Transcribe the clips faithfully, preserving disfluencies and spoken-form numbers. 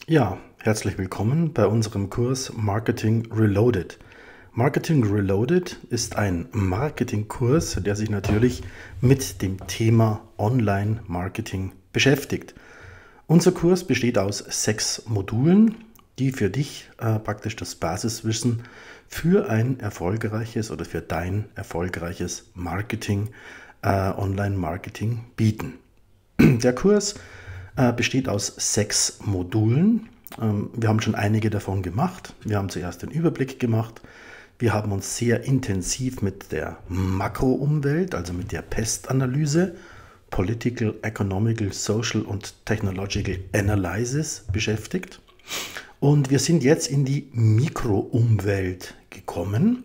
Ja, herzlich willkommen bei unserem Kurs Marketing Reloaded. Marketing Reloaded ist ein Marketingkurs, der sich natürlich mit dem Thema Online-Marketing beschäftigt. Unser Kurs besteht aus sechs Modulen, die für dich äh, praktisch das Basiswissen für ein erfolgreiches oder für dein erfolgreiches Marketing, äh, Online-Marketing bieten. Der Kurs äh, besteht aus sechs Modulen. Ähm, wir haben schon einige davon gemacht. Wir haben zuerst den Überblick gemacht. Wir haben uns sehr intensiv mit der Makroumwelt, also mit der Pestanalyse, Political, Economical, Social und Technological Analysis beschäftigt. Und wir sind jetzt in die Mikroumwelt gekommen.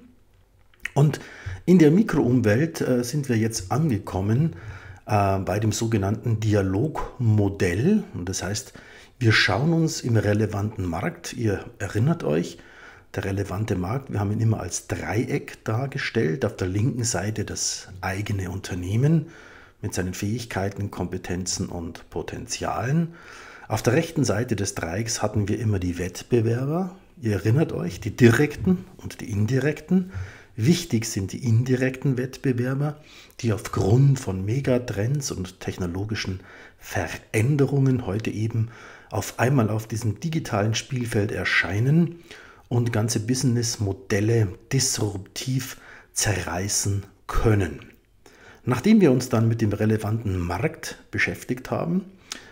Und in der Mikroumwelt äh, sind wir jetzt angekommen äh, bei dem sogenannten Dialogmodell. Und das heißt, wir schauen uns im relevanten Markt, ihr erinnert euch, der relevante Markt, wir haben ihn immer als Dreieck dargestellt. Auf der linken Seite das eigene Unternehmen mit seinen Fähigkeiten, Kompetenzen und Potenzialen. Auf der rechten Seite des Dreiecks hatten wir immer die Wettbewerber. Ihr erinnert euch, die direkten und die indirekten. Wichtig sind die indirekten Wettbewerber, die aufgrund von Megatrends und technologischen Veränderungen heute eben auf einmal auf diesem digitalen Spielfeld erscheinen und ganze Businessmodelle disruptiv zerreißen können. Nachdem wir uns dann mit dem relevanten Markt beschäftigt haben,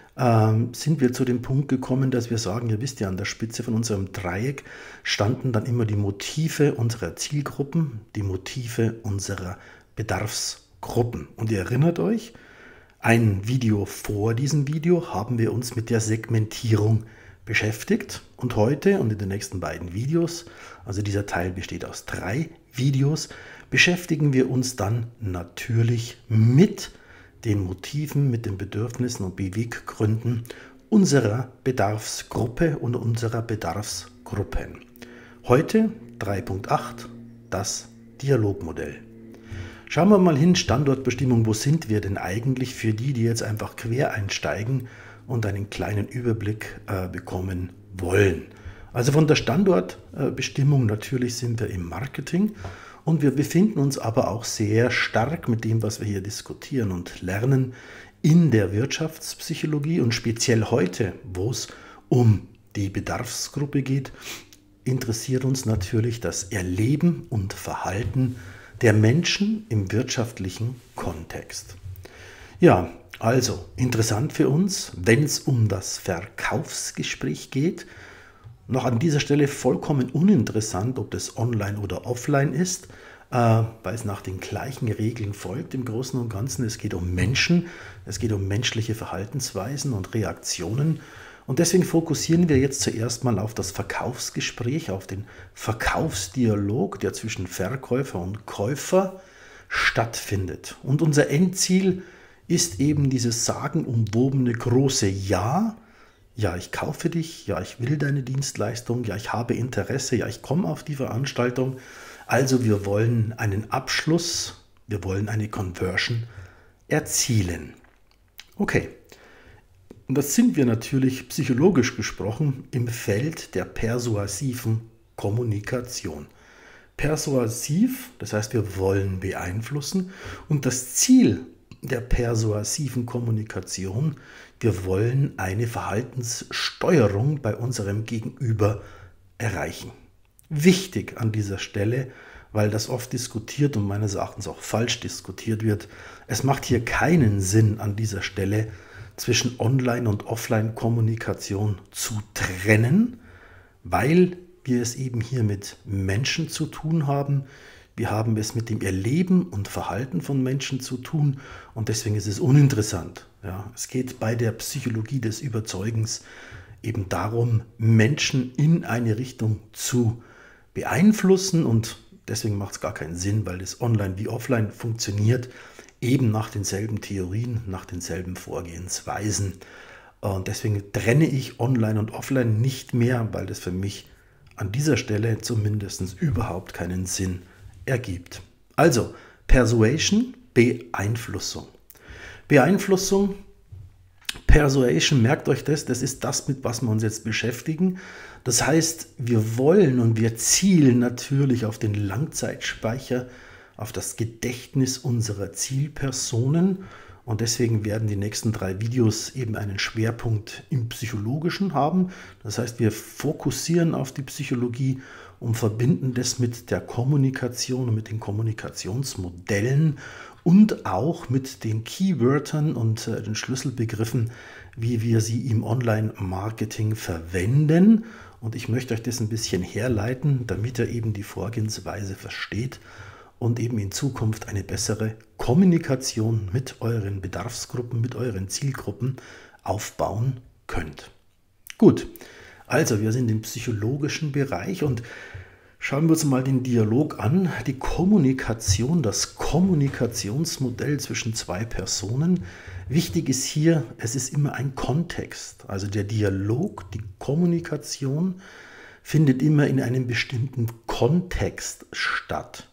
ähm, sind wir zu dem Punkt gekommen, dass wir sagen, ihr wisst ja, an der Spitze von unserem Dreieck standen dann immer die Motive unserer Zielgruppen, die Motive unserer Bedarfsgruppen. Und ihr erinnert euch, ein Video vor diesem Video haben wir uns mit der Segmentierung beschäftigt. Und heute und in den nächsten beiden Videos, also dieser Teil besteht aus drei Videos, beschäftigen wir uns dann natürlich mit den Motiven, mit den Bedürfnissen und Beweggründen unserer Bedarfsgruppe und unserer Bedarfsgruppen. Heute drei Punkt acht, das Dialogmodell. Schauen wir mal hin, Standortbestimmung, wo sind wir denn eigentlich für die, die jetzt einfach quer einsteigen und einen kleinen Überblick äh, bekommen wollen. Also von der Standortbestimmung natürlich sind wir im Marketing und wir befinden uns aber auch sehr stark mit dem, was wir hier diskutieren und lernen, in der Wirtschaftspsychologie und speziell heute, wo es um die Bedarfsgruppe geht, interessiert uns natürlich das Erleben und Verhalten der Menschen im wirtschaftlichen Kontext. Ja, also interessant für uns, wenn es um das Verkaufsgespräch geht. Noch an dieser Stelle vollkommen uninteressant, ob das online oder offline ist, äh, weil es nach den gleichen Regeln folgt im Großen und Ganzen. Es geht um Menschen, es geht um menschliche Verhaltensweisen und Reaktionen. Und deswegen fokussieren wir jetzt zuerst mal auf das Verkaufsgespräch, auf den Verkaufsdialog, der zwischen Verkäufer und Käufer stattfindet. Und unser Endziel ist eben dieses sagenumwobene große Ja. Ja, ich kaufe dich, ja, ich will deine Dienstleistung, ja, ich habe Interesse, ja, ich komme auf die Veranstaltung. Also wir wollen einen Abschluss, wir wollen eine Conversion erzielen. Okay, und das sind wir natürlich psychologisch gesprochen im Feld der persuasiven Kommunikation. Persuasiv, das heißt, wir wollen beeinflussen und das Ziel der persuasiven Kommunikation, wir wollen eine Verhaltenssteuerung bei unserem Gegenüber erreichen. Wichtig an dieser Stelle, weil das oft diskutiert und meines Erachtens auch falsch diskutiert wird. Es macht hier keinen Sinn an dieser Stelle zwischen Online- und Offline-Kommunikation zu trennen, weil wir es eben hier mit Menschen zu tun haben. Wir haben es mit dem Erleben und Verhalten von Menschen zu tun und deswegen ist es uninteressant. Ja, es geht bei der Psychologie des Überzeugens eben darum, Menschen in eine Richtung zu beeinflussen und deswegen macht es gar keinen Sinn, weil es online wie offline funktioniert, eben nach denselben Theorien, nach denselben Vorgehensweisen. Und deswegen trenne ich Online und Offline nicht mehr, weil das für mich an dieser Stelle zumindest überhaupt keinen Sinn ergibt. Also Persuasion, Beeinflussung. Beeinflussung Persuasion, merkt euch das, das ist das, mit was wir uns jetzt beschäftigen. Das heißt, wir wollen und wir zielen natürlich auf den Langzeitspeicher, auf das Gedächtnis unserer Zielpersonen. Und deswegen werden die nächsten drei Videos eben einen Schwerpunkt im Psychologischen haben. Das heißt, wir fokussieren auf die Psychologie und verbinden das mit der Kommunikation und mit den Kommunikationsmodellen und auch mit den Keywörtern und äh, den Schlüsselbegriffen, wie wir sie im Online-Marketing verwenden. Und ich möchte euch das ein bisschen herleiten, damit ihr eben die Vorgehensweise versteht und eben in Zukunft eine bessere Kommunikation mit euren Bedarfsgruppen, mit euren Zielgruppen aufbauen könnt. Gut, also wir sind im psychologischen Bereich und schauen wir uns mal den Dialog an. Die Kommunikation, das Kommunikationsmodell zwischen zwei Personen. Wichtig ist hier, es ist immer ein Kontext. Also der Dialog, die Kommunikation findet immer in einem bestimmten Kontext statt.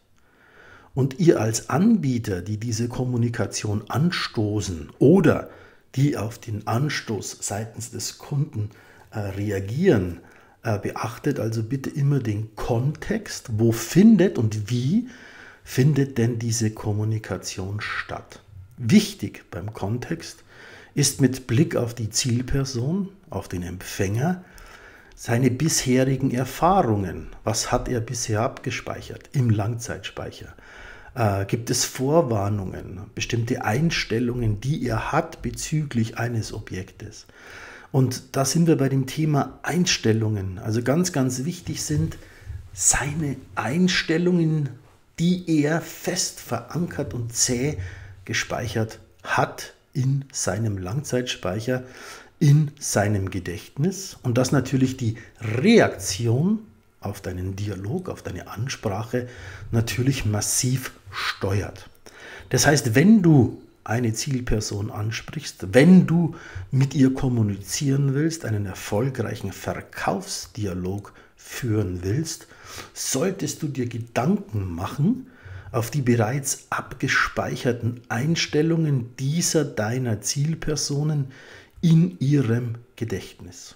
Und ihr als Anbieter, die diese Kommunikation anstoßen oder die auf den Anstoß seitens des Kunden äh, reagieren, äh, beachtet also bitte immer den Kontext. Wo findet und wie findet denn diese Kommunikation statt? Wichtig beim Kontext ist mit Blick auf die Zielperson, auf den Empfänger, seine bisherigen Erfahrungen. Was hat er bisher abgespeichert im Langzeitspeicher? Äh, gibt es Vorwarnungen, bestimmte Einstellungen, die er hat bezüglich eines Objektes? Und da sind wir bei dem Thema Einstellungen. Also ganz, ganz wichtig sind seine Einstellungen, die er fest verankert und zäh gespeichert hat in seinem Langzeitspeicher, in seinem Gedächtnis, und dass natürlich die Reaktion auf deinen Dialog, auf deine Ansprache natürlich massiv steuert. Das heißt, wenn du eine Zielperson ansprichst, wenn du mit ihr kommunizieren willst, einen erfolgreichen Verkaufsdialog führen willst, solltest du dir Gedanken machen auf die bereits abgespeicherten Einstellungen dieser deiner Zielpersonen in ihrem Gedächtnis.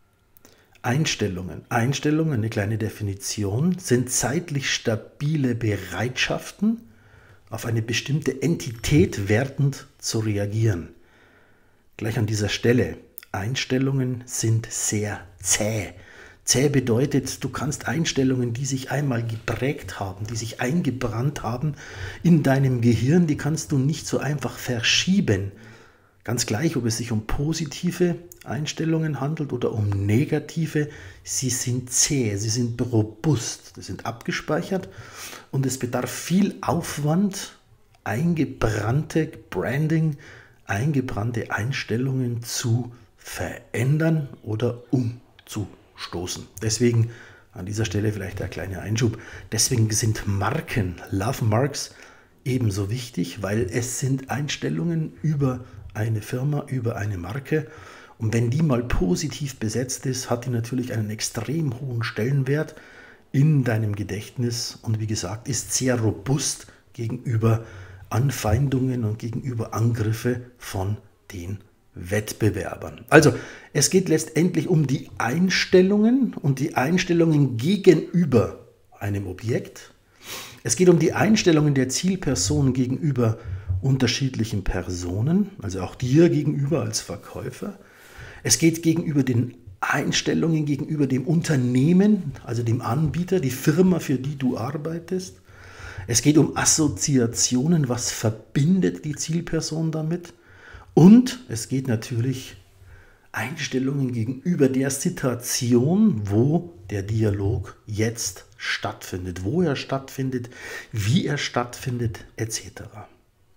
Einstellungen. Einstellungen, eine kleine Definition, sind zeitlich stabile Bereitschaften, auf eine bestimmte Entität wertend zu reagieren. Gleich an dieser Stelle, Einstellungen sind sehr zäh. Zäh bedeutet, du kannst Einstellungen, die sich einmal geprägt haben, die sich eingebrannt haben in deinem Gehirn, die kannst du nicht so einfach verschieben. Ganz gleich, ob es sich um positive Einstellungen handelt oder um negative, sie sind zäh, sie sind robust, sie sind abgespeichert und es bedarf viel Aufwand, eingebrannte Branding, eingebrannte Einstellungen zu verändern oder umzustoßen. Deswegen an dieser Stelle vielleicht ein kleiner Einschub. Deswegen sind Marken, Love Marks, ebenso wichtig, weil es sind Einstellungen über eine Firma, über eine Marke. Und wenn die mal positiv besetzt ist, hat die natürlich einen extrem hohen Stellenwert in deinem Gedächtnis und wie gesagt, ist sehr robust gegenüber Anfeindungen und gegenüber Angriffe von den Wettbewerbern. Also es geht letztendlich um die Einstellungen und die Einstellungen gegenüber einem Objekt. Es geht um die Einstellungen der Zielperson gegenüber unterschiedlichen Personen, also auch dir gegenüber als Verkäufer. Es geht gegenüber den Einstellungen gegenüber dem Unternehmen, also dem Anbieter, die Firma, für die du arbeitest. Es geht um Assoziationen, was verbindet die Zielperson damit. Und es geht natürlich Einstellungen gegenüber der Situation, wo der Dialog jetzt stattfindet, wo er stattfindet, wie er stattfindet, et cetera.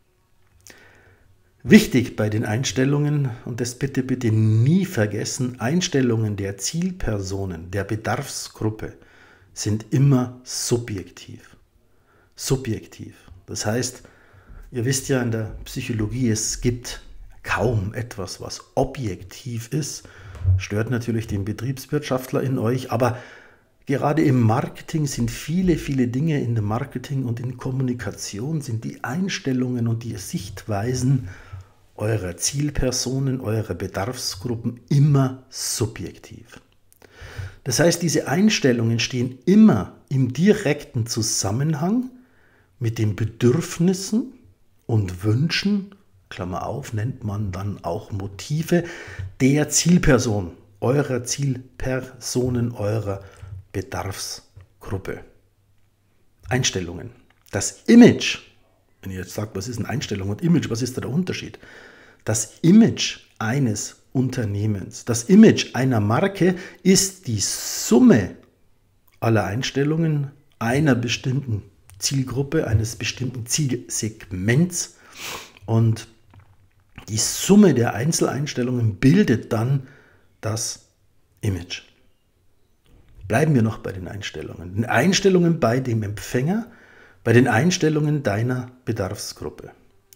Wichtig bei den Einstellungen, und das bitte, bitte nie vergessen, Einstellungen der Zielpersonen, der Bedarfsgruppe sind immer subjektiv. Subjektiv. Das heißt, ihr wisst ja in der Psychologie, es gibt kaum etwas, was objektiv ist. Stört natürlich den Betriebswirtschaftler in euch, aber gerade im Marketing sind viele, viele Dinge in dem Marketing und in Kommunikation sind die Einstellungen und die Sichtweisen eurer Zielpersonen, eurer Bedarfsgruppen immer subjektiv. Das heißt, diese Einstellungen stehen immer im direkten Zusammenhang mit den Bedürfnissen und Wünschen, Klammer auf, nennt man dann auch Motive, der Zielperson, eurer Zielpersonen, eurer Bedarfsgruppe. Einstellungen. Das Image, wenn ihr jetzt sagt, was ist eine Einstellung und Image, was ist da der Unterschied? Das Image eines Unternehmens, das Image einer Marke ist die Summe aller Einstellungen einer bestimmten Zielgruppe, eines bestimmten Zielsegments, und die Summe der Einzeleinstellungen bildet dann das Image. Bleiben wir noch bei den Einstellungen. Den Einstellungen bei dem Empfänger, bei den Einstellungen deiner Bedarfsgruppe.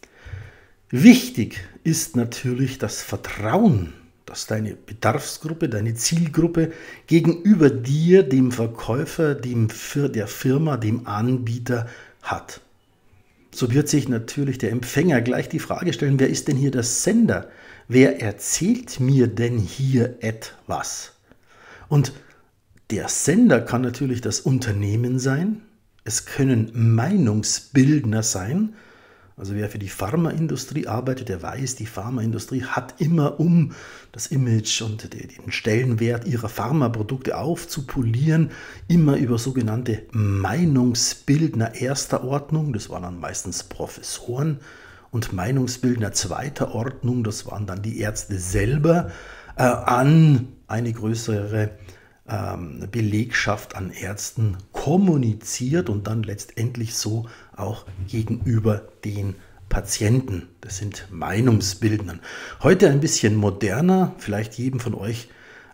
Wichtig ist natürlich das Vertrauen, das deine Bedarfsgruppe, deine Zielgruppe gegenüber dir, dem Verkäufer, dem, der Firma, dem Anbieter hat. So wird sich natürlich der Empfänger gleich die Frage stellen, wer ist denn hier der Sender? Wer erzählt mir denn hier etwas? Und der Sender kann natürlich das Unternehmen sein, es können Meinungsbildner sein. Also wer für die Pharmaindustrie arbeitet, der weiß, die Pharmaindustrie hat immer, um das Image und den Stellenwert ihrer Pharmaprodukte aufzupolieren, immer über sogenannte Meinungsbildner erster Ordnung, das waren dann meistens Professoren, und Meinungsbildner zweiter Ordnung, das waren dann die Ärzte selber, äh, an eine größere ähm, Belegschaft an Ärzten kommuniziert und dann letztendlich so auch gegenüber den Patienten. Das sind Meinungsbildner. Heute ein bisschen moderner, vielleicht jedem von euch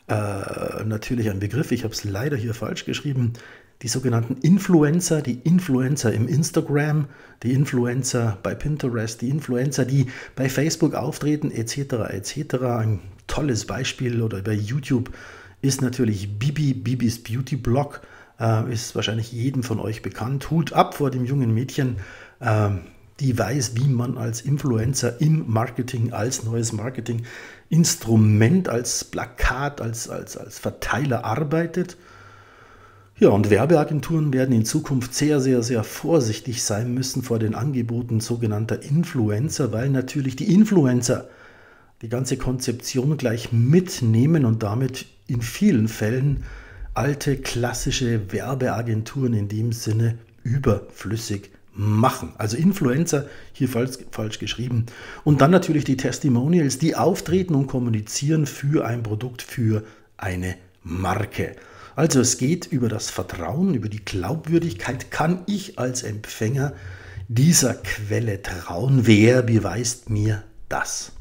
äh, natürlich ein Begriff, ich habe es leider hier falsch geschrieben, die sogenannten Influencer, die Influencer im Instagram, die Influencer bei Pinterest, die Influencer, die bei Facebook auftreten, et cetera et cetera. Ein tolles Beispiel, oder bei YouTube ist natürlich Bibi, Bibis Beauty Blog, äh, ist wahrscheinlich jedem von euch bekannt. Hut ab vor dem jungen Mädchen, äh, die weiß, wie man als Influencer im Marketing, als neues Marketinginstrument, als Plakat, als, als, als Verteiler arbeitet. Ja, und Werbeagenturen werden in Zukunft sehr, sehr, sehr vorsichtig sein müssen vor den Angeboten sogenannter Influencer, weil natürlich die Influencer die ganze Konzeption gleich mitnehmen und damit in vielen Fällen alte klassische Werbeagenturen in dem Sinne überflüssig machen. Also Influencer, hier falsch, falsch geschrieben. Und dann natürlich die Testimonials, die auftreten und kommunizieren für ein Produkt, für eine Marke. Also es geht über das Vertrauen, über die Glaubwürdigkeit. Kann ich als Empfänger dieser Quelle trauen? Wer beweist mir das?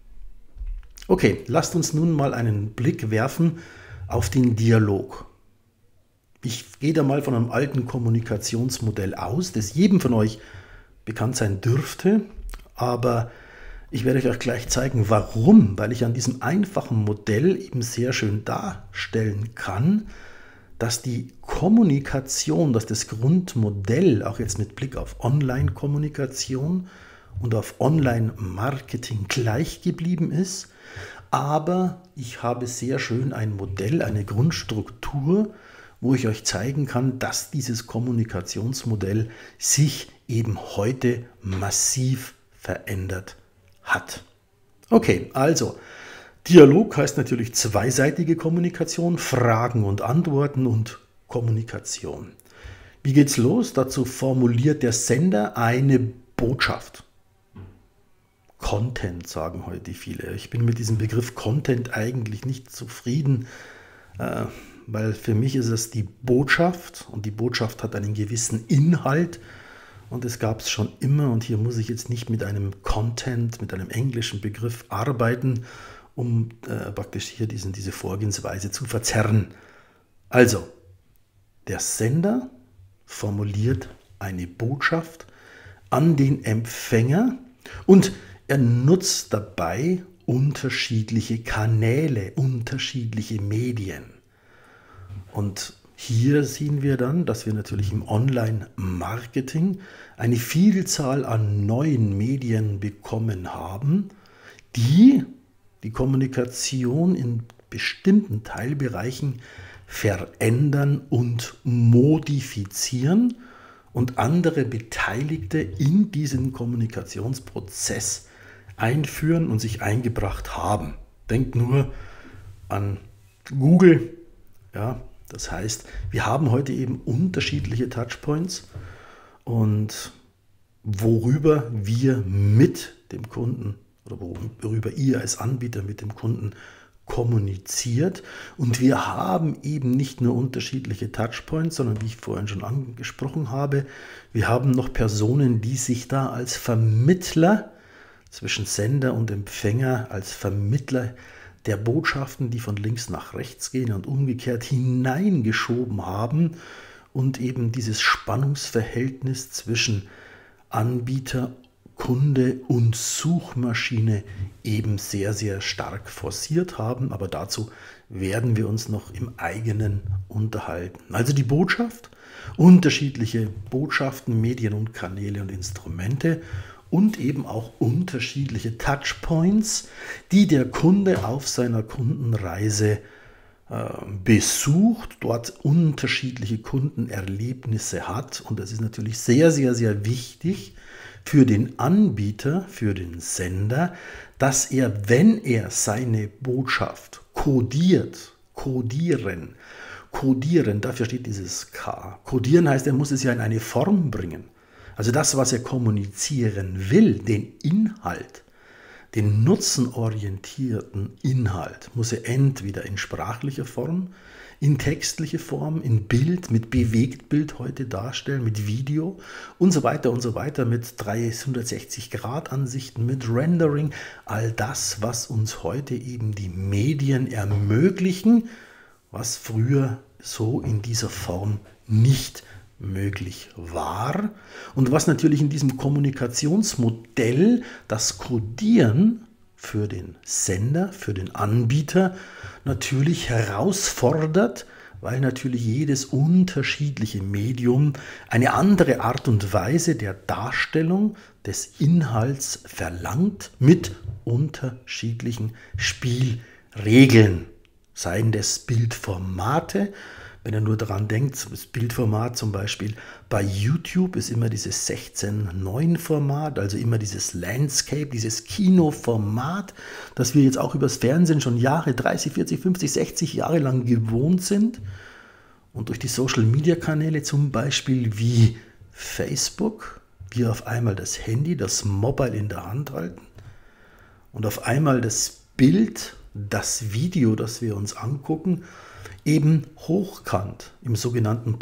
Okay, lasst uns nun mal einen Blick werfen auf den Dialog. Ich gehe da mal von einem alten Kommunikationsmodell aus, das jedem von euch bekannt sein dürfte, aber ich werde euch auch gleich zeigen, warum, weil ich an diesem einfachen Modell eben sehr schön darstellen kann, dass die Kommunikation, dass das Grundmodell, auch jetzt mit Blick auf Online-Kommunikation und auf Online-Marketing gleich geblieben ist, aber ich habe sehr schön ein Modell, eine Grundstruktur, wo ich euch zeigen kann, dass dieses Kommunikationsmodell sich eben heute massiv verändert hat. Okay, also Dialog heißt natürlich zweiseitige Kommunikation, Fragen und Antworten und Kommunikation. Wie geht's los? Dazu formuliert der Sender eine Botschaft. Content sagen heute viele. Ich bin mit diesem Begriff Content eigentlich nicht zufrieden, äh, weil für mich ist es die Botschaft und die Botschaft hat einen gewissen Inhalt und es gab es schon immer und hier muss ich jetzt nicht mit einem Content, mit einem englischen Begriff arbeiten, um äh, praktisch hier diesen, diese Vorgehensweise zu verzerren. Also, der Sender formuliert eine Botschaft an den Empfänger und er nutzt dabei unterschiedliche Kanäle, unterschiedliche Medien. Und hier sehen wir dann, dass wir natürlich im Online-Marketing eine Vielzahl an neuen Medien bekommen haben, die die Kommunikation in bestimmten Teilbereichen verändern und modifizieren und andere Beteiligte in diesen Kommunikationsprozess einführen und sich eingebracht haben. Denkt nur an Google. Ja, das heißt, wir haben heute eben unterschiedliche Touchpoints und worüber wir mit dem Kunden oder worüber ihr als Anbieter mit dem Kunden kommuniziert. Und wir haben eben nicht nur unterschiedliche Touchpoints, sondern wie ich vorhin schon angesprochen habe, wir haben noch Personen, die sich da als Vermittler zwischen Sender und Empfänger, als Vermittler der Botschaften, die von links nach rechts gehen und umgekehrt hineingeschoben haben und eben dieses Spannungsverhältnis zwischen Anbieter, Kunde und Suchmaschine eben sehr, sehr stark forciert haben. Aber dazu werden wir uns noch im eigenen unterhalten. Also die Botschaft, unterschiedliche Botschaften, Medien und Kanäle und Instrumente und eben auch unterschiedliche Touchpoints, die der Kunde auf seiner Kundenreise äh, besucht, dort unterschiedliche Kundenerlebnisse hat. Und das ist natürlich sehr, sehr, sehr wichtig für den Anbieter, für den Sender, dass er, wenn er seine Botschaft kodiert, kodieren, kodieren, dafür steht dieses K. Kodieren heißt, er muss es ja in eine Form bringen. Also das, was er kommunizieren will, den Inhalt, den nutzenorientierten Inhalt, muss er entweder in sprachlicher Form, in textliche Form, in Bild, mit Bewegtbild heute darstellen, mit Video und so weiter und so weiter, mit dreihundertsechzig Grad Ansichten, mit Rendering, all das, was uns heute eben die Medien ermöglichen, was früher so in dieser Form nicht möglich war und was natürlich in diesem Kommunikationsmodell das Codieren für den Sender, für den Anbieter natürlich herausfordert, weil natürlich jedes unterschiedliche Medium eine andere Art und Weise der Darstellung des Inhalts verlangt mit unterschiedlichen Spielregeln, seien das Bildformate. Wenn ihr nur daran denkt, das Bildformat zum Beispiel bei YouTube ist immer dieses sechzehn neun Format, also immer dieses Landscape, dieses Kinoformat, das wir jetzt auch übers Fernsehen schon Jahre, dreißig, vierzig, fünfzig, sechzig Jahre lang gewohnt sind. Und durch die Social-Media-Kanäle zum Beispiel wie Facebook, wir auf einmal das Handy, das Mobile in der Hand halten und auf einmal das Bild, das Video, das wir uns angucken, eben hochkant im sogenannten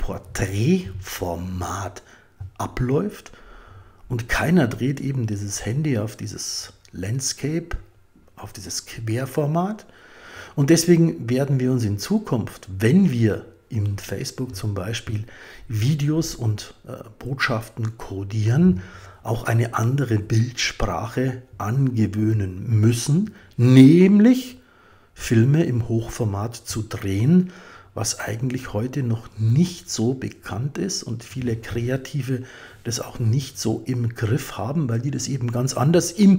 Porträtformat abläuft und keiner dreht eben dieses Handy auf dieses Landscape, auf dieses Querformat. Und deswegen werden wir uns in Zukunft, wenn wir in Facebook zum Beispiel Videos und äh, Botschaften codieren, auch eine andere Bildsprache angewöhnen müssen, nämlich Filme im Hochformat zu drehen, was eigentlich heute noch nicht so bekannt ist und viele Kreative das auch nicht so im Griff haben, weil die das eben ganz anders im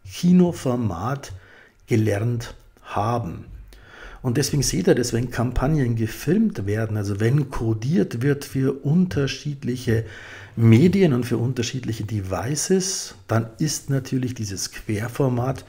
Kinoformat gelernt haben. Und deswegen seht ihr das, wenn Kampagnen gefilmt werden, also wenn codiert wird für unterschiedliche Medien und für unterschiedliche Devices, dann ist natürlich dieses Querformat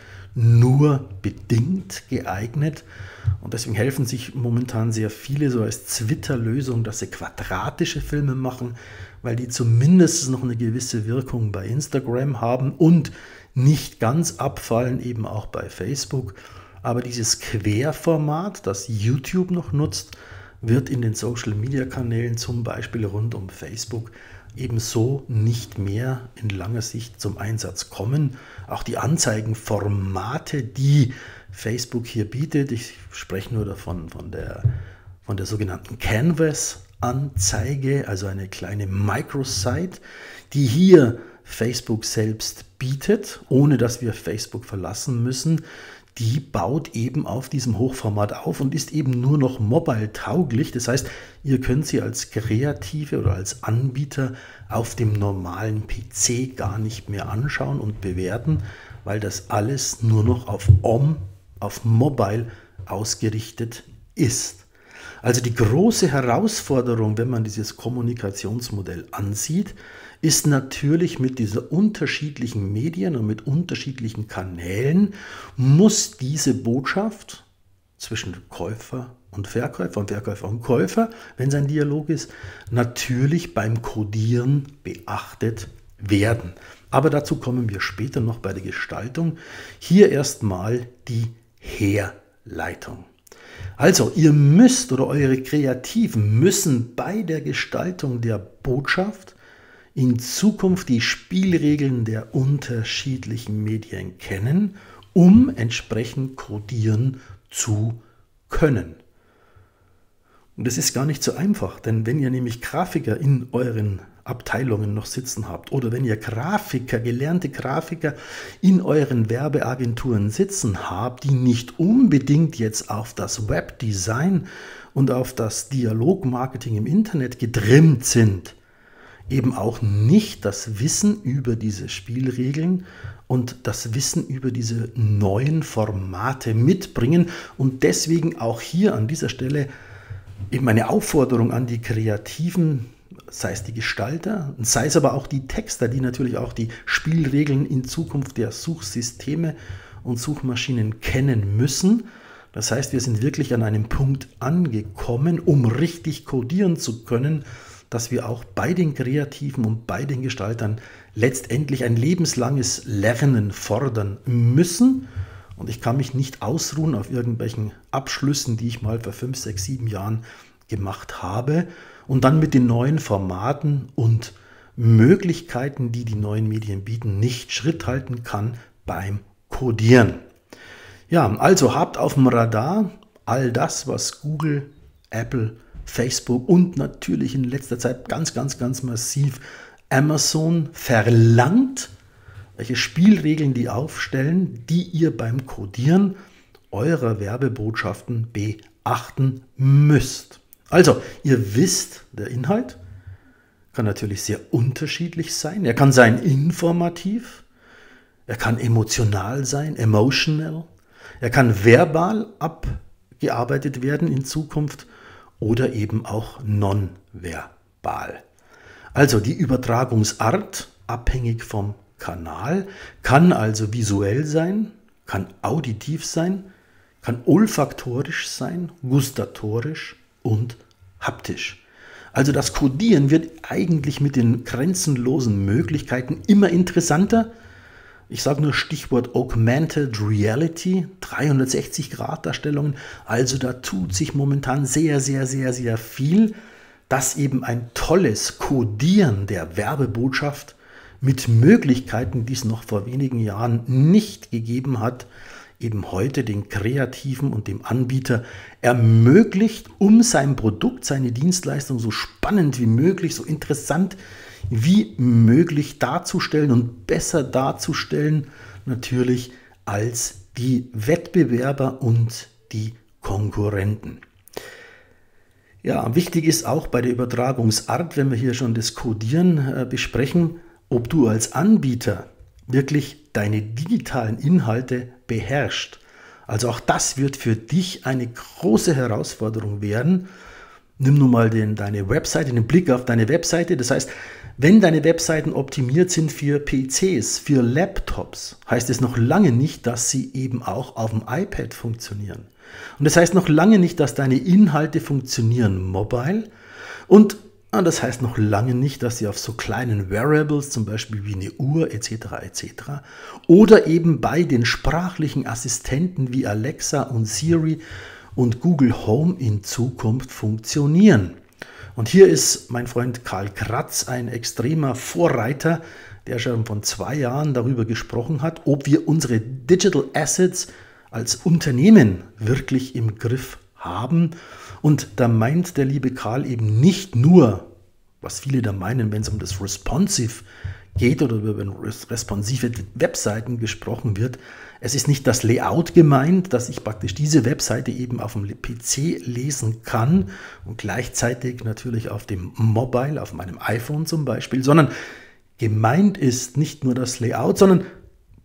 nur bedingt geeignet. Und deswegen helfen sich momentan sehr viele so als Twitter-Lösung, dass sie quadratische Filme machen, weil die zumindest noch eine gewisse Wirkung bei Instagram haben und nicht ganz abfallen, eben auch bei Facebook. Aber dieses Querformat, das YouTube noch nutzt, wird in den Social-Media-Kanälen, zum Beispiel rund um Facebook, ebenso nicht mehr in langer Sicht zum Einsatz kommen. Auch die Anzeigenformate, die Facebook hier bietet, ich spreche nur davon von der, von der sogenannten Canvas-Anzeige, also eine kleine Microsite, die hier Facebook selbst bietet, ohne dass wir Facebook verlassen müssen, die baut eben auf diesem Hochformat auf und ist eben nur noch mobile tauglich. Das heißt, ihr könnt sie als Kreative oder als Anbieter auf dem normalen P C gar nicht mehr anschauen und bewerten, weil das alles nur noch auf On, auf Mobile ausgerichtet ist. Also die große Herausforderung, wenn man dieses Kommunikationsmodell ansieht, ist natürlich mit dieser unterschiedlichen Medien und mit unterschiedlichen Kanälen, muss diese Botschaft zwischen Käufer und Verkäufer und Verkäufer und Käufer, wenn es ein Dialog ist, natürlich beim Codieren beachtet werden. Aber dazu kommen wir später noch bei der Gestaltung. Hier erstmal die Herleitung. Also, ihr müsst oder eure Kreativen müssen bei der Gestaltung der Botschaft in Zukunft die Spielregeln der unterschiedlichen Medien kennen, um entsprechend codieren zu können. Und das ist gar nicht so einfach, denn wenn ihr nämlich Grafiker in euren Abteilungen noch sitzen habt oder wenn ihr Grafiker, gelernte Grafiker in euren Werbeagenturen sitzen habt, die nicht unbedingt jetzt auf das Webdesign und auf das Dialogmarketing im Internet getrimmt sind, eben auch nicht das Wissen über diese Spielregeln und das Wissen über diese neuen Formate mitbringen und deswegen auch hier an dieser Stelle eben eine Aufforderung an die Kreativen, sei es die Gestalter, sei es aber auch die Texter, die natürlich auch die Spielregeln in Zukunft der Suchsysteme und Suchmaschinen kennen müssen. Das heißt, wir sind wirklich an einem Punkt angekommen, um richtig codieren zu können, dass wir auch bei den Kreativen und bei den Gestaltern letztendlich ein lebenslanges Lernen fordern müssen. Und ich kann mich nicht ausruhen auf irgendwelchen Abschlüssen, die ich mal vor fünf, sechs, sieben Jahren gemacht habe und dann mit den neuen Formaten und Möglichkeiten, die die neuen Medien bieten, nicht Schritt halten kann beim Codieren. Ja, also habt auf dem Radar all das, was Google, Apple, Facebook und natürlich in letzter Zeit ganz, ganz, ganz massiv Amazon verlangt, welche Spielregeln die aufstellen, die ihr beim Codieren eurer Werbebotschaften beachten müsst. Also, ihr wisst, der Inhalt kann natürlich sehr unterschiedlich sein. Er kann sein informativ, er kann emotional sein, emotional, er kann verbal abgearbeitet werden in Zukunft oder eben auch nonverbal. Also die Übertragungsart, abhängig vom Kanal, kann also visuell sein, kann auditiv sein, kann olfaktorisch sein, gustatorisch und haptisch. Also das Codieren wird eigentlich mit den grenzenlosen Möglichkeiten immer interessanter. Ich sage nur Stichwort Augmented Reality, dreihundertsechzig Grad Darstellungen. Also da tut sich momentan sehr, sehr, sehr, sehr viel, dass eben ein tolles Codieren der Werbebotschaft mit Möglichkeiten, die es noch vor wenigen Jahren nicht gegeben hat, eben heute den Kreativen und dem Anbieter ermöglicht, um sein Produkt, seine Dienstleistung so spannend wie möglich, so interessant wie möglich darzustellen und besser darzustellen, natürlich als die Wettbewerber und die Konkurrenten. Ja, wichtig ist auch bei der Übertragungsart, wenn wir hier schon das Codieren äh, besprechen, ob du als Anbieter wirklich deine digitalen Inhalte beherrscht. Also auch das wird für dich eine große Herausforderung werden. Nimm nun mal den, deine Webseite, den Blick auf deine Webseite. Das heißt, wenn deine Webseiten optimiert sind für P Cs, für Laptops, heißt es noch lange nicht, dass sie eben auch auf dem iPad funktionieren. Und das heißt noch lange nicht, dass deine Inhalte funktionieren mobile. Und das heißt noch lange nicht, dass sie auf so kleinen Wearables, zum Beispiel wie eine Uhr et cetera et cetera oder eben bei den sprachlichen Assistenten wie Alexa und Siri und Google Home in Zukunft funktionieren. Und hier ist mein Freund Karl Kratz ein extremer Vorreiter, der schon von zwei Jahren darüber gesprochen hat, ob wir unsere Digital Assets als Unternehmen wirklich im Griff haben. Und da meint der liebe Karl eben nicht nur, was viele da meinen, wenn es um das Responsive geht oder über responsive Webseiten gesprochen wird. Es ist nicht das Layout gemeint, dass ich praktisch diese Webseite eben auf dem P C lesen kann und gleichzeitig natürlich auf dem Mobile, auf meinem iPhone zum Beispiel, sondern gemeint ist nicht nur das Layout, sondern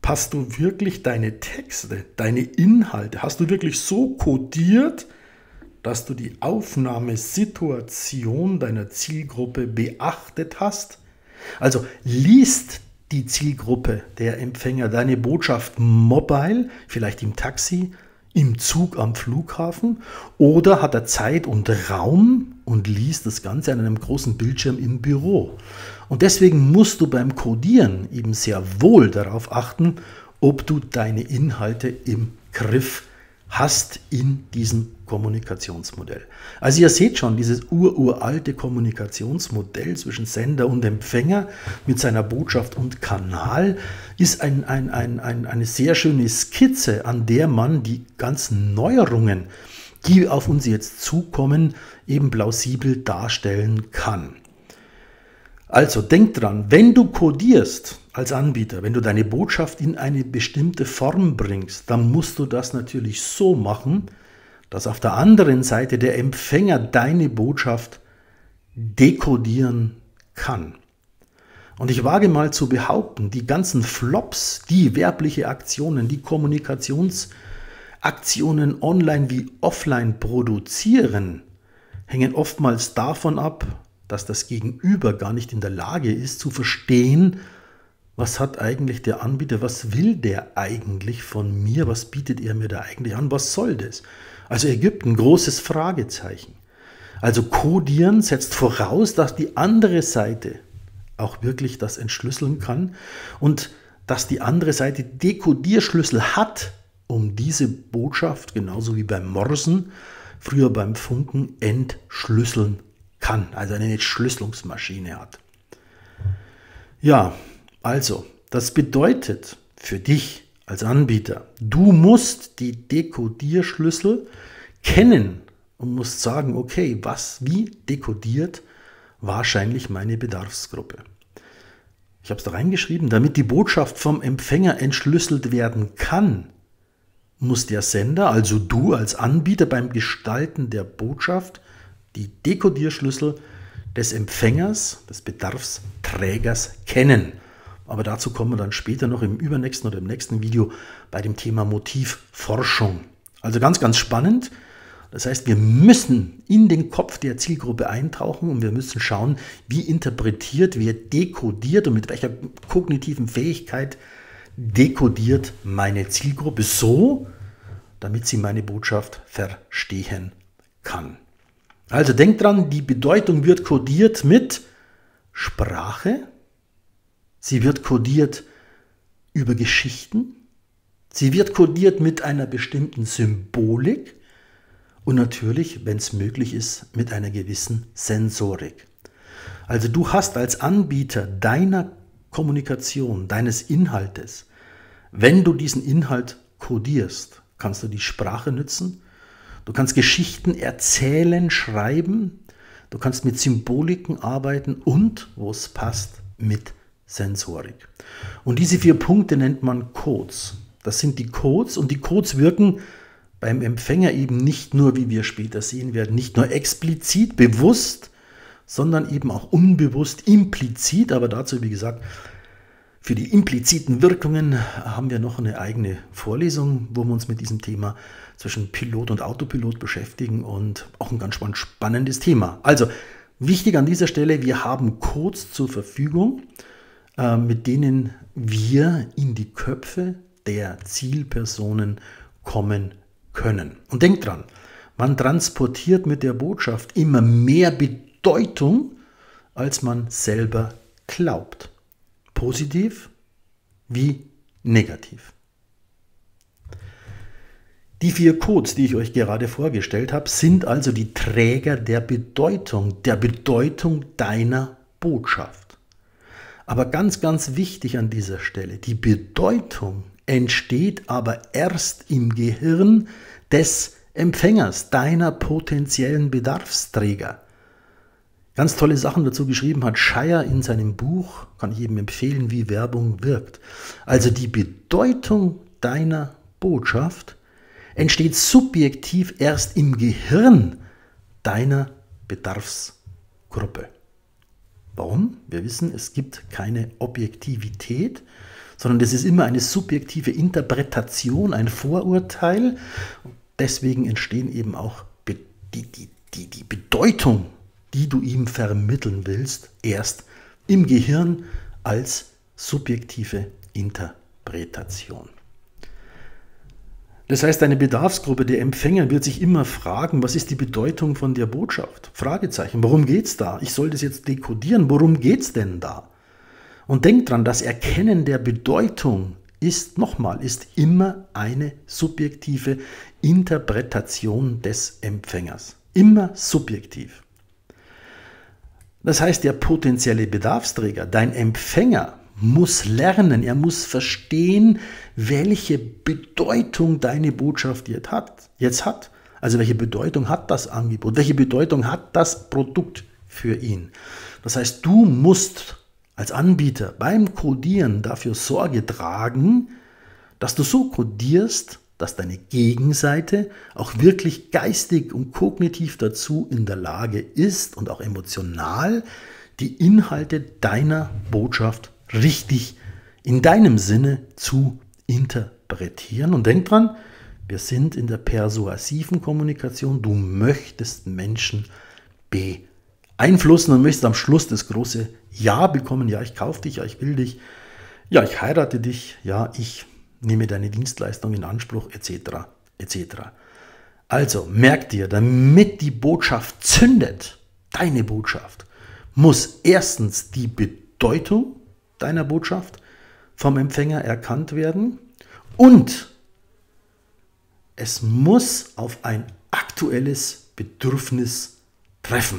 Hast du wirklich deine Texte, deine Inhalte, hast du wirklich so kodiert, dass du die Aufnahmesituation deiner Zielgruppe beachtet hast? Also liest die Zielgruppe, der Empfänger, deine Botschaft mobile, vielleicht im Taxi, im Zug am Flughafen, oder hat er Zeit und Raum und liest das Ganze an einem großen Bildschirm im Büro? Und deswegen musst du beim Codieren eben sehr wohl darauf achten, ob du deine Inhalte im Griff hast in diesem Kommunikationsmodell. Also ihr seht schon, dieses ururalte Kommunikationsmodell zwischen Sender und Empfänger mit seiner Botschaft und Kanal ist ein, ein, ein, ein, eine sehr schöne Skizze, an der man die ganzen Neuerungen, die auf uns jetzt zukommen, eben plausibel darstellen kann. Also denk dran, wenn du codierst als Anbieter, wenn du deine Botschaft in eine bestimmte Form bringst, dann musst du das natürlich so machen, dass auf der anderen Seite der Empfänger deine Botschaft dekodieren kann. Und ich wage mal zu behaupten, die ganzen Flops, die werbliche Aktionen, die Kommunikationsaktionen online wie offline produzieren, hängen oftmals davon ab, dass das Gegenüber gar nicht in der Lage ist zu verstehen, was hat eigentlich der Anbieter, was will der eigentlich von mir, was bietet er mir da eigentlich an, was soll das? Also ergibt ein großes Fragezeichen. Also Codieren setzt voraus, dass die andere Seite auch wirklich das entschlüsseln kann und dass die andere Seite Dekodierschlüssel hat, um diese Botschaft, genauso wie beim Morsen, früher beim Funken, entschlüsseln kann, also eine Entschlüsselungsmaschine hat. Ja, also, das bedeutet für dich als Anbieter, du musst die Dekodierschlüssel kennen und musst sagen, okay, was, wie dekodiert wahrscheinlich meine Bedarfsgruppe. Ich habe es da reingeschrieben, damit die Botschaft vom Empfänger entschlüsselt werden kann, muss der Sender, also du als Anbieter beim Gestalten der Botschaft, die Dekodierschlüssel des Empfängers, des Bedarfsträgers kennen. Aber dazu kommen wir dann später noch im übernächsten oder im nächsten Video bei dem Thema Motivforschung. Also ganz, ganz spannend. Das heißt, wir müssen in den Kopf der Zielgruppe eintauchen und wir müssen schauen, wie interpretiert, wie dekodiert und mit welcher kognitiven Fähigkeit dekodiert meine Zielgruppe so, damit sie meine Botschaft verstehen kann. Also denkt dran, die Bedeutung wird kodiert mit Sprache, sie wird kodiert über Geschichten, sie wird kodiert mit einer bestimmten Symbolik und natürlich, wenn es möglich ist, mit einer gewissen Sensorik. Also du hast als Anbieter deiner Kommunikation, deines Inhaltes, wenn du diesen Inhalt kodierst, kannst du die Sprache nutzen, du kannst Geschichten erzählen, schreiben, du kannst mit Symboliken arbeiten und, wo es passt, mit Sensorik. Und diese vier Punkte nennt man Codes. Das sind die Codes und die Codes wirken beim Empfänger eben nicht nur, wie wir später sehen werden, nicht nur explizit, bewusst, sondern eben auch unbewusst, implizit. Aber dazu, wie gesagt, für die impliziten Wirkungen haben wir noch eine eigene Vorlesung, wo wir uns mit diesem Thema zwischen Pilot und Autopilot beschäftigen und auch ein ganz spannendes Thema. Also wichtig an dieser Stelle, wir haben Codes zur Verfügung, äh, mit denen wir in die Köpfe der Zielpersonen kommen können. Und denkt dran, man transportiert mit der Botschaft immer mehr Bedeutung, als man selber glaubt. Positiv wie negativ. Die vier Codes, die ich euch gerade vorgestellt habe, sind also die Träger der Bedeutung, der Bedeutung deiner Botschaft. Aber ganz, ganz wichtig an dieser Stelle, die Bedeutung entsteht aber erst im Gehirn des Empfängers, deiner potenziellen Bedarfsträger. Ganz tolle Sachen dazu geschrieben hat Shire in seinem Buch, kann ich eben empfehlen, wie Werbung wirkt. Also die Bedeutung deiner Botschaft entsteht subjektiv erst im Gehirn deiner Bedarfsgruppe. Warum? Wir wissen, es gibt keine Objektivität, sondern das ist immer eine subjektive Interpretation, ein Vorurteil. Deswegen entstehen eben auch die, die, die, die Bedeutung, die du ihm vermitteln willst, erst im Gehirn als subjektive Interpretation. Das heißt, deine Bedarfsgruppe, der Empfänger, wird sich immer fragen, was ist die Bedeutung von der Botschaft? Fragezeichen, worum geht es da? Ich soll das jetzt dekodieren, worum geht es denn da? Und denk dran, das Erkennen der Bedeutung ist, nochmal, ist immer eine subjektive Interpretation des Empfängers. Immer subjektiv. Das heißt, der potenzielle Bedarfsträger, dein Empfänger, muss lernen, er muss verstehen, welche Bedeutung deine Botschaft jetzt hat. Jetzt hat. Also welche Bedeutung hat das Angebot, welche Bedeutung hat das Produkt für ihn. Das heißt, du musst als Anbieter beim Codieren dafür Sorge tragen, dass du so codierst, dass deine Gegenseite auch wirklich geistig und kognitiv dazu in der Lage ist und auch emotional die Inhalte deiner Botschaft richtig in deinem Sinne zu interpretieren. Und denk dran, wir sind in der persuasiven Kommunikation. Du möchtest Menschen beeinflussen und möchtest am Schluss das große Ja bekommen. Ja, ich kaufe dich, ja, ich will dich, ja, ich heirate dich, ja, ich nehme deine Dienstleistung in Anspruch, et cetera et cetera. Also merk dir, damit die Botschaft zündet, deine Botschaft, muss erstens die Bedeutung deiner Botschaft vom Empfänger erkannt werden und es muss auf ein aktuelles Bedürfnis treffen.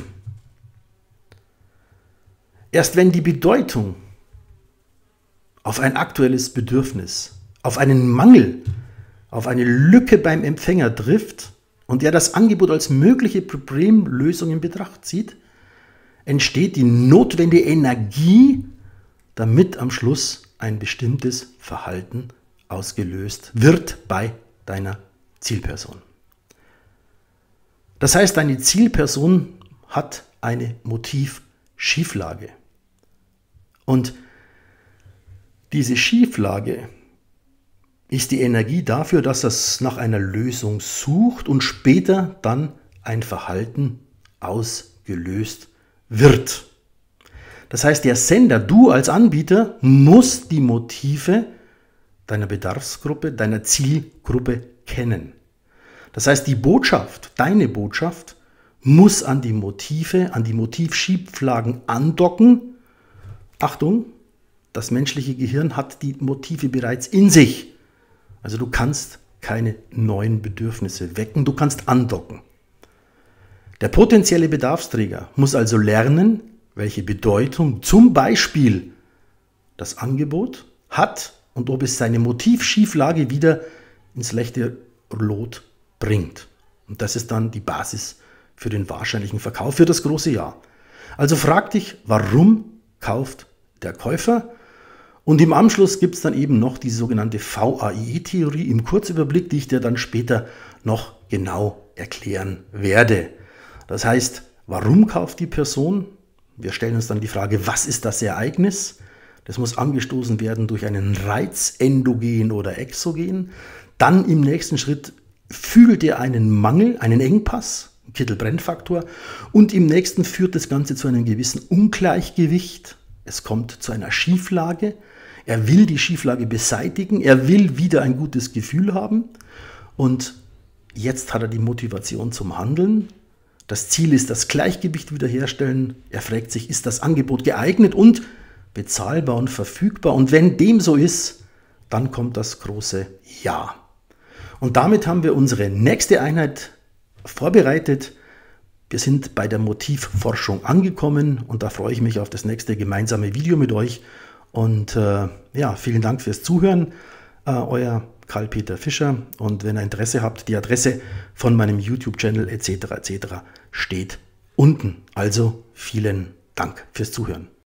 Erst wenn die Bedeutung auf ein aktuelles Bedürfnis, auf einen Mangel, auf eine Lücke beim Empfänger trifft und er das Angebot als mögliche Problemlösung in Betracht zieht, entsteht die notwendige Energie, damit am Schluss ein bestimmtes Verhalten ausgelöst wird bei deiner Zielperson. Das heißt, deine Zielperson hat eine Motivschieflage. Und diese Schieflage ist die Energie dafür, dass es nach einer Lösung sucht und später dann ein Verhalten ausgelöst wird. Das heißt, der Sender, du als Anbieter, musst die Motive deiner Bedarfsgruppe, deiner Zielgruppe kennen. Das heißt, die Botschaft, deine Botschaft, muss an die Motive, an die Motivschieflagen andocken. Achtung, das menschliche Gehirn hat die Motive bereits in sich. Also du kannst keine neuen Bedürfnisse wecken, du kannst andocken. Der potenzielle Bedarfsträger muss also lernen, welche Bedeutung zum Beispiel das Angebot hat und ob es seine Motivschieflage wieder ins rechte Lot bringt. Und das ist dann die Basis für den wahrscheinlichen Verkauf für das große Ja. Also frag dich, warum kauft der Käufer? Und im Anschluss gibt es dann eben noch die sogenannte V A I E-Theorie im Kurzüberblick, die ich dir dann später noch genau erklären werde. Das heißt, warum kauft die Person? Wir stellen uns dann die Frage, was ist das Ereignis? Das muss angestoßen werden durch einen Reiz, endogen oder exogen. Dann im nächsten Schritt fühlt er einen Mangel, einen Engpass, einen Kittel-Brennfaktor. Und im nächsten führt das Ganze zu einem gewissen Ungleichgewicht. Es kommt zu einer Schieflage. Er will die Schieflage beseitigen. Er will wieder ein gutes Gefühl haben. Und jetzt hat er die Motivation zum Handeln. Das Ziel ist das Gleichgewicht wiederherstellen. Er fragt sich, ist das Angebot geeignet und bezahlbar und verfügbar? Und wenn dem so ist, dann kommt das große Ja. Und damit haben wir unsere nächste Einheit vorbereitet. Wir sind bei der Motivforschung angekommen und da freue ich mich auf das nächste gemeinsame Video mit euch. Und äh, ja, vielen Dank fürs Zuhören. Äh, euer Karl-Peter Fischer, und wenn ihr Interesse habt, die Adresse von meinem YouTube-Channel et cetera et cetera steht unten. Also vielen Dank fürs Zuhören.